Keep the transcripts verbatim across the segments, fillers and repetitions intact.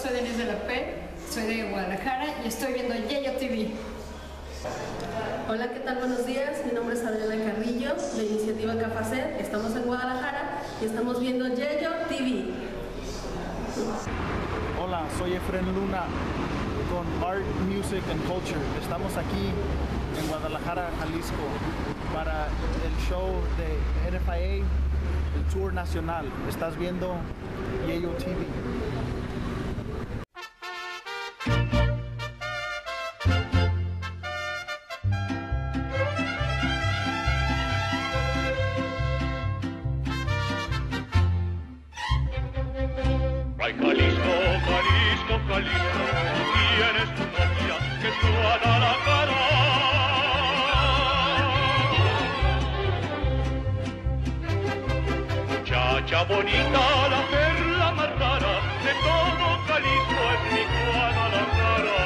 soy Denise de la P, soy de Guadalajara y estoy viendo Yayo T V. Hola, ¿qué tal? Buenos días. Mi nombre es Adriana Carrillo, de Iniciativa Cafacet. Estamos en Guadalajara y estamos viendo Yayo T V. Hola, soy Efren Luna con Art, Music and Culture. Estamos aquí en Guadalajara, Jalisco, para el show de N F I A, el Tour Nacional. Estás viendo Yayo T V. Ay, Jalisco, Jalisco, Jalisco, tienes tu novia que es tu Guadalajara. Muchacha bonita, la perla más rara de todo Jalisco es mi Guadalajara.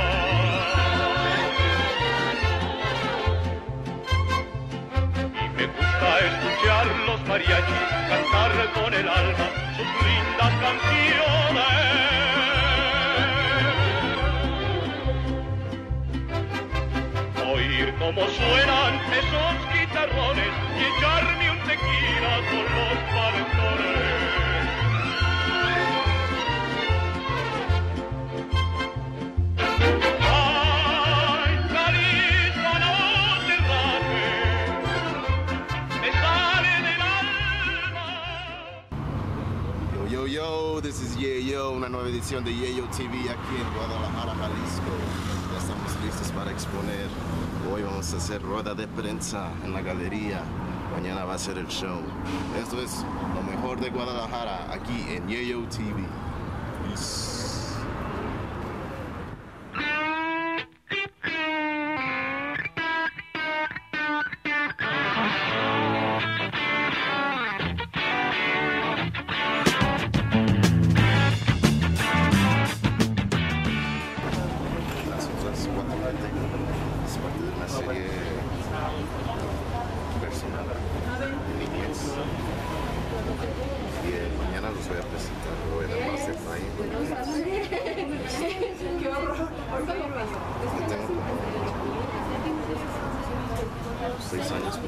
Y me gusta escuchar los mariachis cantar con el alma sus lindas canciones. Oír cómo suenan esos guitarrones y echarme un tequila con los valentones. Ay, Jalisco, no te rajes, me sale del alma. Yo, yo, yo, this is Yayo, una nueva edición de Yayo T V aquí en Guadalajara, Jalisco. Ya estamos listos para exponer. Hoy vamos a hacer rueda de prensa en la galería. Mañana va a ser el show. Esto es lo mejor de Guadalajara aquí en Yayo T V. Peace. Es parte de una serie personal en inglés y eh, mañana los voy a presentar, voy a dar más detalle. ¡Qué horror! Tengo como seis años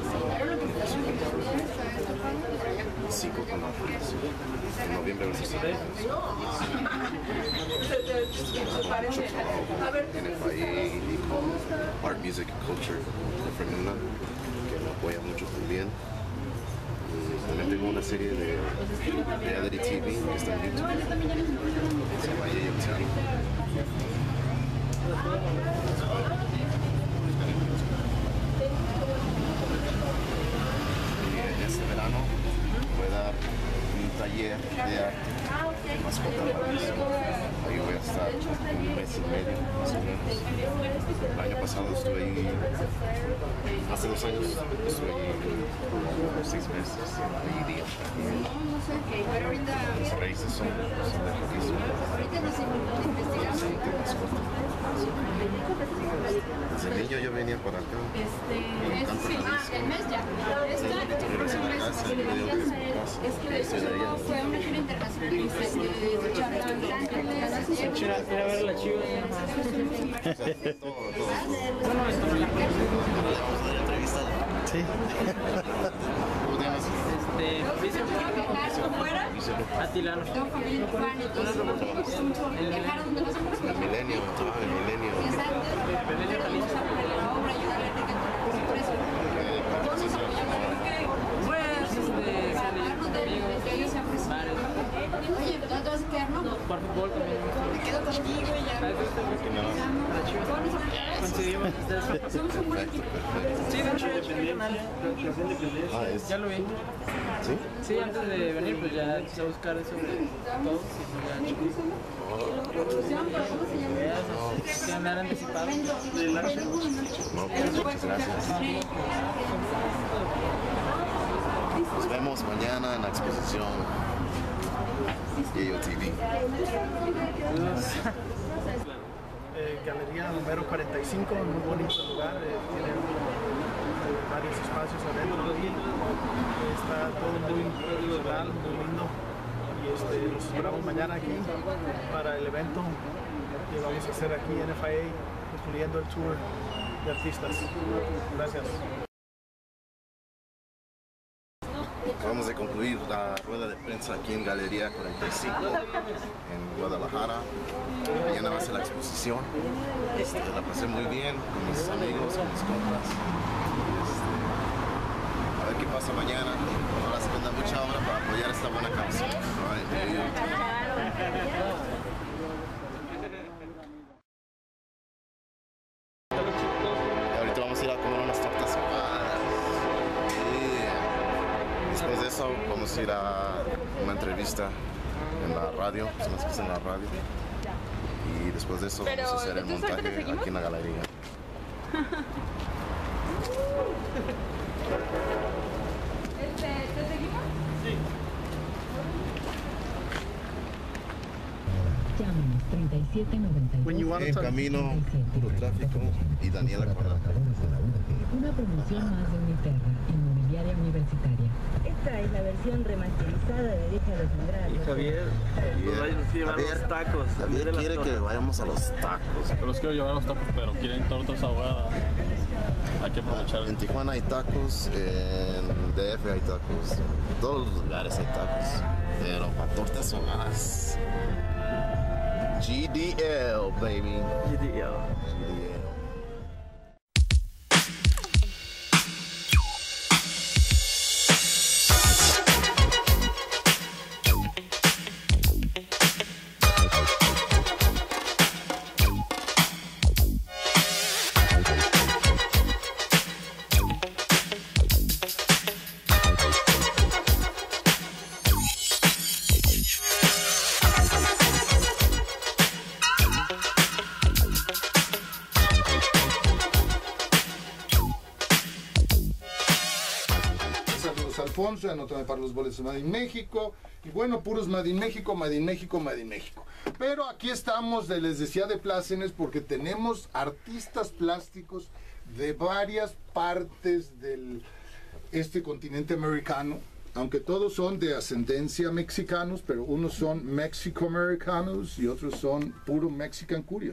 y cinco con la fundación. En noviembre va a ser cinco años. Mucho trabajo en el país y con Art, Music and Culture de Fernanda, que me apoya mucho también. Y también tengo una serie de reality T V que está en YouTube. Se llama Yayo T V. Y este verano voy a dar un taller de arte en Mascota Jalisco. Ahí voy a estar un mes y medio, más o menos. El año pasado estuve ahí, hace dos años estuve ahí como seis meses, ahí día. Mis raíces son, son de Jalisco. Desde niño yo venía por acá. Me encanta Jalisco. El mes ya. Regresé a la casa, me dio que es mi casa. Estoy de allá. Fue una gira internacional de Ir a ver la Chivas. Todo, todo. Sí. ¿Cómo te llamas? Este, Atilano. El Milenio, ah, el Milenio. Pues, este, salir con amigos, bares. Oye, ¿dónde te vas a quedar, no? Jugar fútbol también. Me quedo contigo y ya. Coincidimos ustedes. Somos un buen equipo. Sí, de hecho, ya chequé el canal. Ah, es. Ya lo vi. ¿Sí? Sí, antes de venir, pues ya empecé a buscar sobre todo. Y ya chequé. Ya que andar anticipado. No, pues, muchas gracias. Nos vemos mañana en la exposición Yayo T V. Eh, galería número cuarenta y cinco, un muy bonito lugar, eh, tiene eh, varios espacios adentro y está todo muy natural, muy lindo y este, los esperamos mañana aquí para el evento que vamos a hacer aquí en N F I A, incluyendo el tour de artistas. Gracias. Acabamos de concluir la rueda de prensa aquí en Galería cuarenta y cinco en Guadalajara. Mañana va a ser la exposición. Este, la pasé muy bien con mis amigos, con mis compas. Este, a ver qué pasa mañana. Ahora se venda mucha obra para apoyar esta buena causa. Y ahorita vamos a ir a comer unas tortas ahogadas. Yeah. Después de eso vamos a ir a una entrevista en la radio, son las que están en la radio. Y después de eso Pero, vamos a hacer el ¿entonces ahorita te montaje seguimos? aquí en la galería. Este, ¿te seguimos? Llámenos treinta y siete noventa y dos. En camino, puro tráfico y Daniela con la Una promoción más de Uniterra, Inmobiliaria Universitaria. Esta es la versión remasterizada de Deja los Andrade. Y Javier, nos va a llevar Javier, los tacos. Javier de las quiere que tortas. vayamos a los tacos. Pero los quiero llevar a los tacos, pero quieren tortas ahogadas. Hay que aprovechar. En Tijuana hay tacos, en D F hay tacos, en todos los lugares hay tacos, pero para tortas ahogadas. G D L, baby. G D L. G D L. Alfonso, anótame para los boletos de Made in México. Y bueno, puros Made in México, Made in México, Made in México. Pero aquí estamos, de, les decía, de plácemes, porque tenemos artistas plásticos de varias partes del este continente americano. Aunque todos son de ascendencia mexicanos, pero unos son mexicoamericanos y otros son puro Mexican Curious.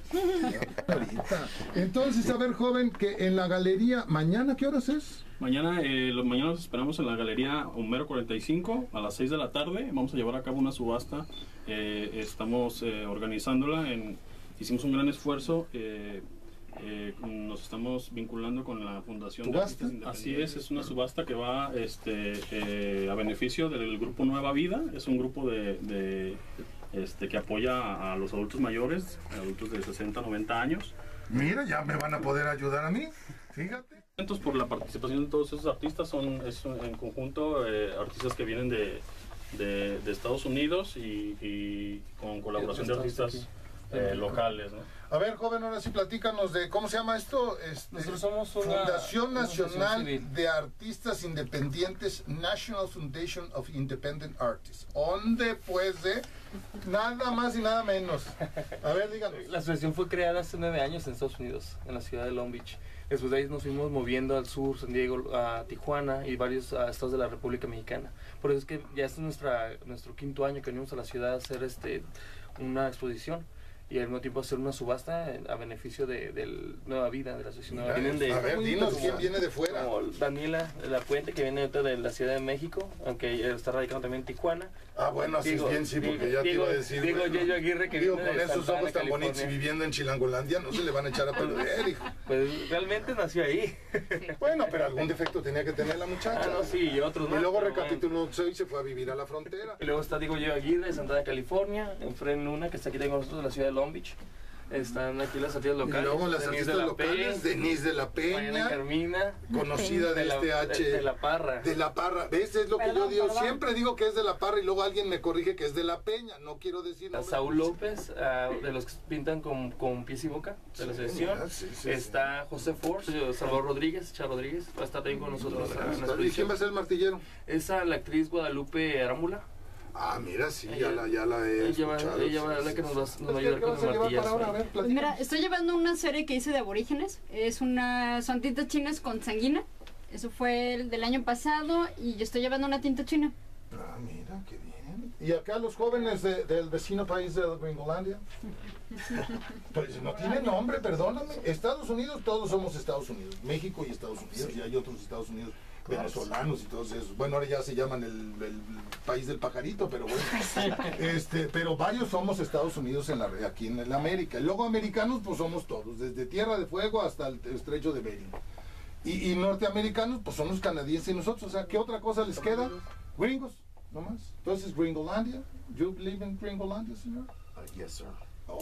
Ahorita. Entonces, a ver, joven, que en la galería, ¿mañana qué horas es? Mañana, eh, los, mañana los esperamos en la Galería Homero cuarenta y cinco a las seis de la tarde. Vamos a llevar a cabo una subasta. Eh, estamos eh, organizándola. En, hicimos un gran esfuerzo. Eh, eh, nos estamos vinculando con la Fundación de ¿Subasta? Artistas Independientes. Así es, es una subasta que va este, eh, a beneficio del grupo Nueva Vida. Es un grupo de... de Este, que apoya a, a los adultos mayores, adultos de sesenta, noventa años. Mira, ya me van a poder ayudar a mí, fíjate. Entonces, por la participación de todos esos artistas, son es, en conjunto eh, artistas que vienen de, de, de Estados Unidos y, y con colaboración de artistas eh, locales, ¿no? A ver, joven, ahora sí platícanos de cómo se llama esto. Este, Nosotros somos una Fundación Nacional civil. de Artistas Independientes, National Foundation of Independent Artists. ¿Dónde pues de? Nada más y nada menos. A ver, díganos. La asociación fue creada hace nueve años en Estados Unidos, en la ciudad de Long Beach. Después de ahí nos fuimos moviendo al sur, San Diego, a Tijuana y varios uh, estados de la República Mexicana. Por eso es que ya este es nuestra, nuestro quinto año que venimos a la ciudad a hacer este, una exposición y al mismo tiempo hacer una subasta a beneficio de, de Nueva Vida, de la asociación Nueva Vida. A ver, dinos quién viene de fuera. Como Daniela de la Puente, que viene ahorita de la Ciudad de México, aunque ella está radicando también en Tijuana. Ah, bueno, así Digo, es bien, sí, porque digo, ya te digo, iba a decir. Digo, bueno, Yeyo Aguirre, que digo, viene con de esos Santana, ojos tan bonitos y California. viviendo en Chilangolandia, no se le van a echar a perder, hijo. Pues realmente nació ahí. Bueno, pero algún defecto tenía que tener la muchacha. Ah, no, sí, y otros Y más, luego pero recapituló y se fue a vivir a la frontera. Y luego está, digo, Yeyo Aguirre, de Santana, California, Efren Luna, que está aquí con nosotros de la ciudad de Long Beach. Están aquí las artistas locales. Y luego las Denise artistas de la locales, Pe, Denise de la Mariana Peña, Carmina, conocida de, de la- este H. de- de La Parra. De La Parra. ¿Ves? Es lo que Perdón, yo digo. perdón. Siempre digo que es de La Parra y luego alguien me corrige que es de La Peña. No quiero decir A nombres. Saúl López, ah, de los que pintan con, con pies y boca, de la Sí, asociación. mira, sí, sí, Está José Force, Salvador Rodríguez, Chá Rodríguez, va a estar también con nosotros en la ¿Y quién exposición. va a ser el martillero? Esa, la actriz Guadalupe Arámbula. Ah, mira, sí, ya Ella- la, ya la he Ella va, escuchado. ella va a sí, la sí, que nos va, sí. nos va a ¿Qué ayudar con vas el a llevar para martillazo. ahora? A ver, Pues mira, platícanos. estoy llevando una serie que hice de aborígenes. Es una, son tintas chinas con sanguina. Eso fue el del año pasado y yo estoy llevando una tinta china. Ah, mira, qué bien. ¿Y acá los jóvenes de, del vecino país de Gringolandia? Pues no tiene nombre, perdóname. Estados Unidos, todos somos Estados Unidos. México y Estados Unidos, sí. Y hay otros Estados Unidos venezolanos y todos esos. Bueno, ahora ya se llaman el, el país del pajarito, pero bueno. Este, pero varios somos Estados Unidos en la, aquí en la América. Y luego americanos, pues somos todos, desde Tierra de Fuego hasta el estrecho de Bering. Y, y norteamericanos, pues son los canadienses y nosotros. O sea, ¿qué otra cosa les queda? Gringos, nomás. Entonces, Gringolandia. ¿You live in Gringolandia, señor? Uh, yes, sir. Oh,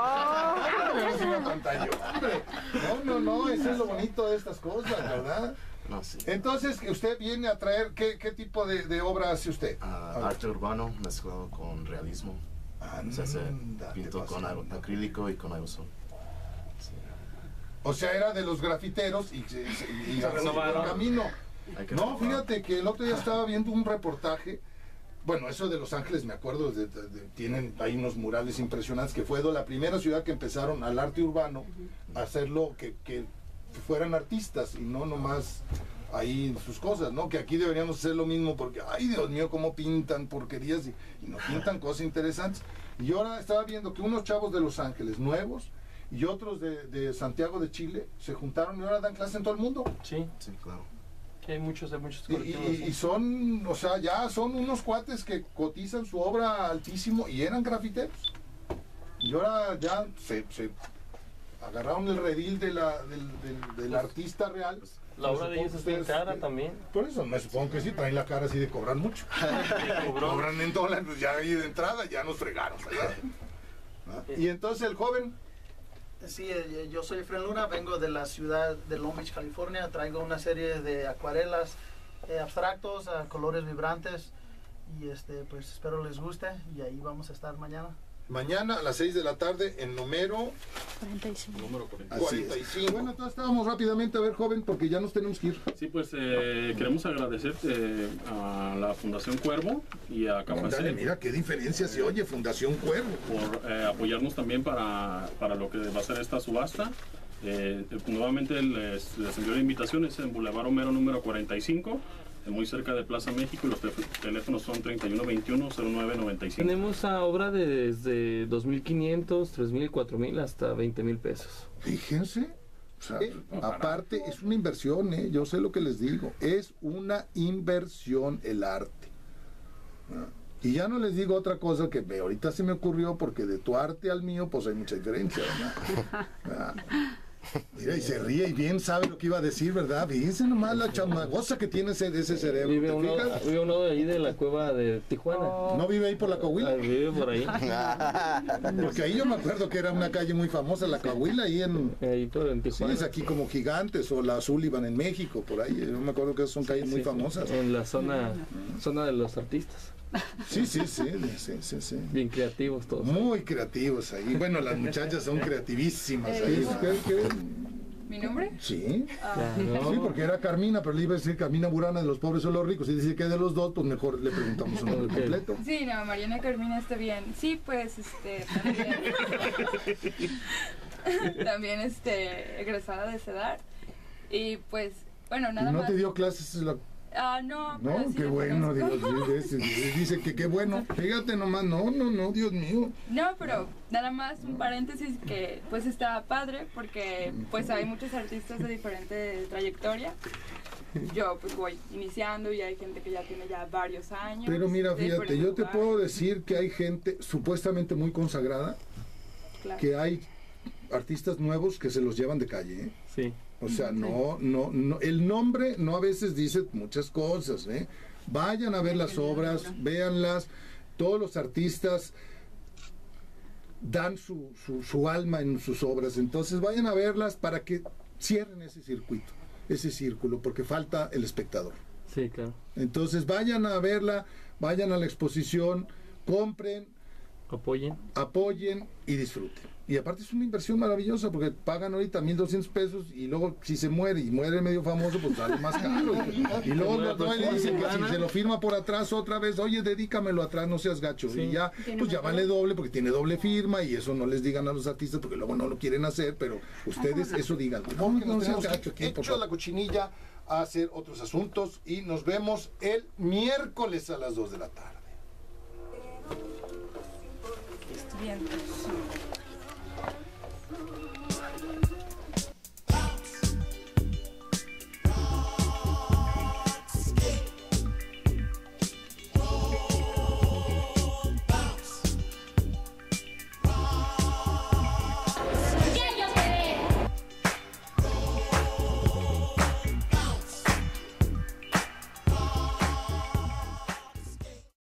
oh. Es una pantalla, hombre. No, no, no, eso es lo bonito de estas cosas, ¿verdad? No, sí. Entonces, usted viene a traer, ¿qué, qué tipo de, de obra hace usted? Uh, arte urbano mezclado con realismo. Anda, se hace pinto con acrílico y con aerosol. Sí. O sea, era de los grafiteros y se, se, y se renovaron el camino. No, renovar. Fíjate que el otro día estaba viendo un reportaje. Bueno, eso de Los Ángeles, me acuerdo, de, de, de, tienen ahí unos murales impresionantes, que fue de la primera ciudad que empezaron al arte urbano a hacerlo, que, que fueran artistas y no nomás ahí sus cosas, ¿no? Que aquí deberíamos hacer lo mismo porque, ay, Dios mío, cómo pintan porquerías y, y no pintan cosas interesantes. Y ahora estaba viendo que unos chavos de Los Ángeles, nuevos, y otros de, de Santiago de Chile, se juntaron y ahora dan clase en todo el mundo. Sí, sí, claro. Hay muchos, hay muchos y, y, y son, o sea, ya son unos cuates que cotizan su obra altísimo y eran grafiteros. Y ahora ya se, se agarraron el redil de la, del, del, del pues, artista real. Pues, la obra de ellos es bien cara eh, también. Por eso, me supongo que sí, traen la cara así de cobrar mucho. Cobran en dólares, pues ya ahí de entrada ya nos fregaron. ¿Ah? Y entonces el joven... Sí, yo soy Efren Luna, vengo de la ciudad de Long Beach, California. Traigo una serie de acuarelas eh, abstractos, a colores vibrantes y este, pues espero les guste y ahí vamos a estar mañana. Mañana a las seis de la tarde en número cuarenta y cinco. Número cuarenta y cinco. Bueno, entonces estábamos rápidamente a ver, joven, porque ya nos tenemos que ir. Sí, pues eh, queremos agradecerte a la Fundación Cuervo y a Cafacet. Mira qué diferencia se oye, Fundación Cuervo. Por eh, apoyarnos también para, para lo que va a ser esta subasta. Eh, nuevamente les, les envío la invitación, es en Boulevard Homero número cuarenta y cinco. Muy cerca de Plaza México y los teléfonos son treinta y uno veintiuno cero nueve noventa y cinco. Tenemos a obra de desde dos mil quinientos, tres mil, cuatro mil hasta veinte mil pesos. Fíjense, o sea, eh, aparte es una inversión, ¿eh? Yo sé lo que les digo, es una inversión el arte. ¿No? Y ya no les digo otra cosa que me, ahorita se me ocurrió porque de tu arte al mío pues hay mucha diferencia, ¿verdad? ¿Verdad? Mira, y se ríe y bien sabe lo que iba a decir, ¿verdad? Fíjense nomás la chamagosa que tiene ese, ese cerebro. Vive uno, vive uno de ahí de la cueva de Tijuana. Oh. ¿No vive ahí por la Coahuila? Ah, vive por ahí. Porque ahí yo me acuerdo que era una calle muy famosa, la Coahuila, ahí en... Ahí por en Tijuana. Sí, es aquí como Gigantes o la Sullivan en México, por ahí. Yo me acuerdo que son calles sí, muy sí, famosas. En la zona, zona de los artistas. Sí, sí, sí, sí, sí, sí. Bien creativos todos. Muy creativos ahí. Bueno, las muchachas son creativísimas ahí. ¿Qué, qué? ¿Mi nombre? Sí. Ah. Claro. Sí, porque era Carmina, pero le iba a decir Carmina Burana de los pobres o los ricos. Y dice que de los dos, pues mejor le preguntamos un nombre completo. Sí, no, Mariana Carmina está bien. Sí, pues, este, también. También, este, egresada de CEDAR. Y pues, bueno, nada ¿Y no más. te dio clases la... Ah, no, no, sí qué bueno, Dios, dice, dice que qué bueno. Fíjate nomás, no, no, no, Dios mío. No, pero nada más un paréntesis que pues está padre porque pues hay muchos artistas de diferente trayectoria. Yo pues voy iniciando y hay gente que ya tiene ya varios años. Pero mira, fíjate, yo te lugares. puedo decir que hay gente supuestamente muy consagrada, Claro. que hay artistas nuevos que se los llevan de calle, ¿eh? Sí. O sea, no, no, no, el nombre no a veces dice muchas cosas, ¿eh? Vayan a ver las obras, véanlas, todos los artistas dan su, su, su alma en sus obras, entonces vayan a verlas para que cierren ese circuito, ese círculo, porque falta el espectador. Sí, claro. Entonces vayan a verla, vayan a la exposición, compren, apoyen, apoyen y disfruten. Y aparte es una inversión maravillosa porque pagan ahorita mil doscientos pesos y luego si se muere y muere medio famoso pues sale más caro. Y, y luego no, no, le dicen que si se lo firma por atrás otra vez, oye, dedícamelo atrás, no seas gacho. Sí. Y ya, pues ya vale doble porque tiene doble firma y eso no les digan a los artistas porque luego no lo quieren hacer, pero ustedes eso digan. No, no seas gacho aquí, hecho la cochinilla a hacer otros asuntos y nos vemos el miércoles a las dos de la tarde. vientos.